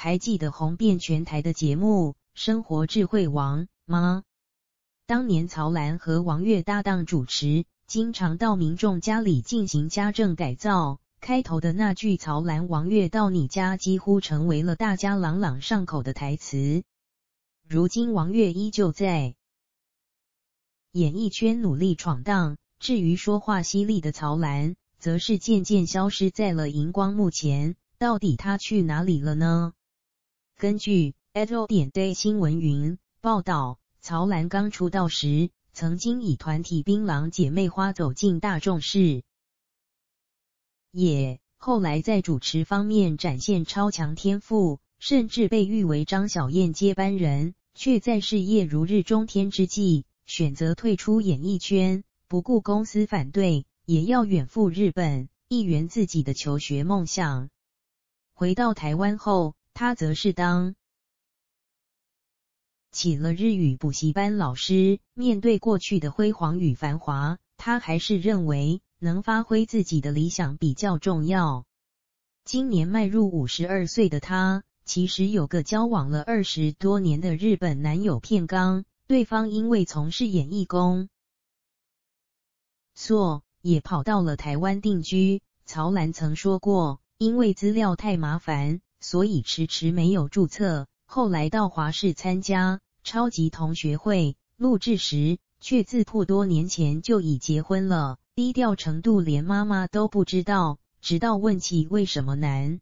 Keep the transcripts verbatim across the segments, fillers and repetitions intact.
还记得红遍全台的节目《生活智慧王》吗？当年曹兰和王月搭档主持，经常到民众家里进行家政改造。开头的那句曹兰王月到你家几乎成为了大家朗朗上口的台词。如今王月依旧在演艺圈努力闯荡，至于说话犀利的曹兰，则是渐渐消失在了荧光幕前。到底他去哪里了呢？根据 Edo 点 Day 新闻云报道，曹兰刚出道时，曾经以团体槟榔姐妹花走进大众视野，后来在主持方面展现超强天赋，甚至被誉为张小燕接班人，却在事业如日中天之际，选择退出演艺圈，不顾公司反对，也要远赴日本，一圆自己的求学梦想。回到台湾后，他则是当起了日语补习班老师。面对过去的辉煌与繁华，他还是认为能发挥自己的理想比较重要。今年迈入五十二岁的他，其实有个交往了二十多年的日本男友片冈，对方因为从事演艺工作，也跑到了台湾定居。曹兰曾说过，因为资料太麻烦，所以迟迟没有注册。后来到华视参加超级同学会录制时，却自曝多年前就已结婚了，低调程度连妈妈都不知道，直到问起为什么男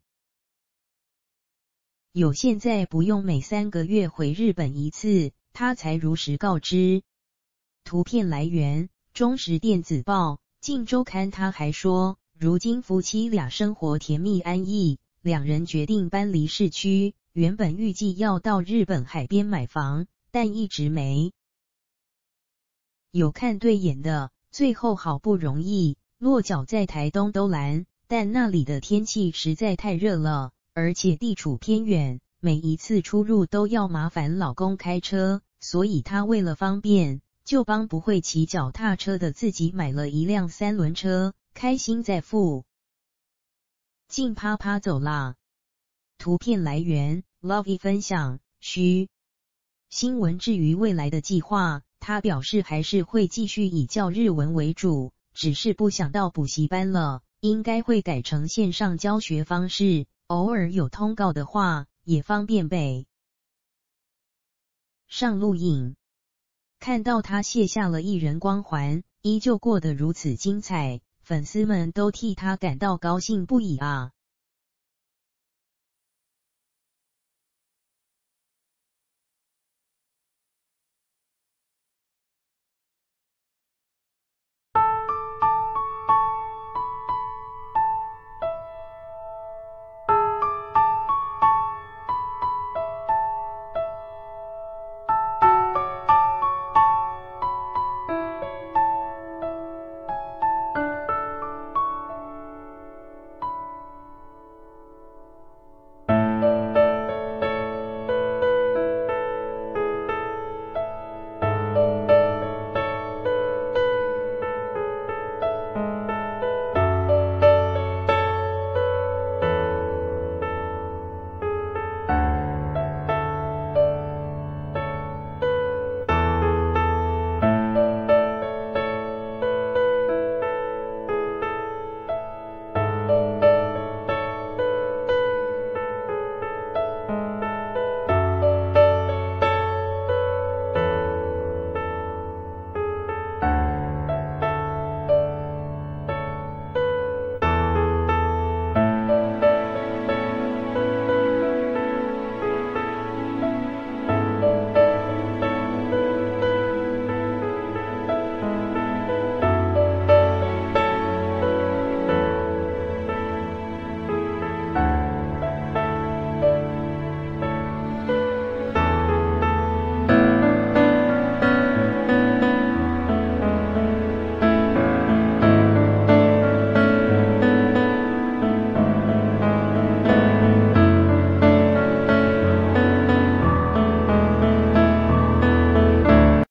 友现在不用每三个月回日本一次，他才如实告知。图片来源：中时电子报、镜周刊。他还说，如今夫妻俩生活甜蜜安逸，两人决定搬离市区，原本预计要到日本海边买房，但一直没有看对眼的，最后好不容易落脚在台东都兰，但那里的天气实在太热了，而且地处偏远，每一次出入都要麻烦老公开车，所以她为了方便，就帮不会骑脚踏车的自己买了一辆三轮车，开心在附近啪啪走啦。图片来源 Lovey 分享。虚新闻。至于未来的计划，他表示还是会继续以教日文为主，只是不想到补习班了，应该会改成线上教学方式，偶尔有通告的话，也方便北上录影。看到他卸下了艺人光环，依旧过得如此精彩，粉丝们都替他感到高兴不已啊！